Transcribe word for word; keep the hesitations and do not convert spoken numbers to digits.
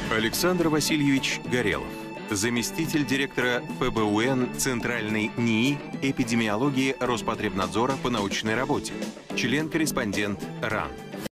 Александр Васильевич Горелов, заместитель директора ФБУН Центральной НИИ эпидемиологии Роспотребнадзора по научной работе, член-корреспондент РАН.